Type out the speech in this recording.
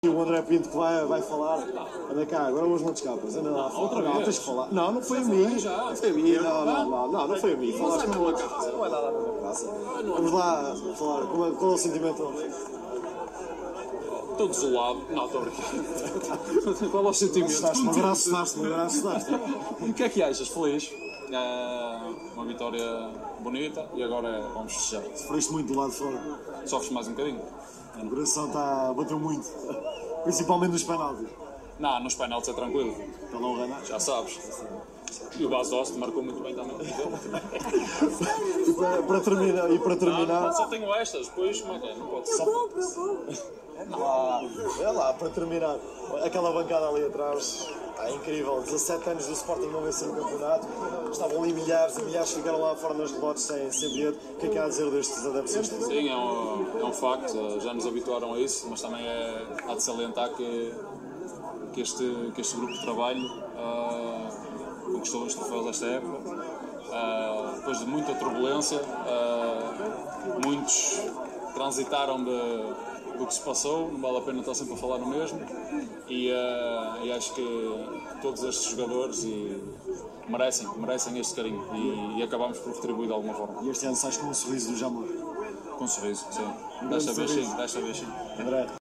O André Pinto que vai falar. Anda cá, agora vamos não te escapas. Anda lá. Outra vez? Tens que falar. Não, não foi a mim. Não foi a mim. Não foi a mim. Falaste com uma casa. Não é nada na praça. Vamos lá falar. Qual é o sentimento? Estou desolado. Não, estou a brincar. Qual é o sentimento? Agora assustaste. O que é que achas? Feliz? Uma vitória bonita e agora vamos festejar. Sofreste muito do lado de fora. Sofres mais um bocadinho? O coração bateu muito. Principalmente nos penaltis. Não, nos penaltis é tranquilo. Para não ganhar. Já sabes. E o Basost marcou muito bem também. E para terminar. Só tenho estas, depois como é que é? Não pode ser. É lá, para terminar. Aquela bancada ali atrás. É incrível. 17 anos do Sporting não vencer no campeonato. Estavam ali milhares e milhares que ficaram lá fora nas rebotes sem bilhete. O que é que há a dizer destes adeptos? Sim, é um facto. Já nos habituaram a isso, mas também há de salientar que este grupo de trabalho conquistou os troféus desta época. Depois de muita turbulência, muitos transitaram do que se passou, não vale a pena estar sempre a falar no mesmo, e acho que todos estes jogadores merecem este carinho e acabamos por retribuir de alguma forma. E este ano sais com um sorriso do Jamor? Com um sorriso, sim. Desta vez sim. André.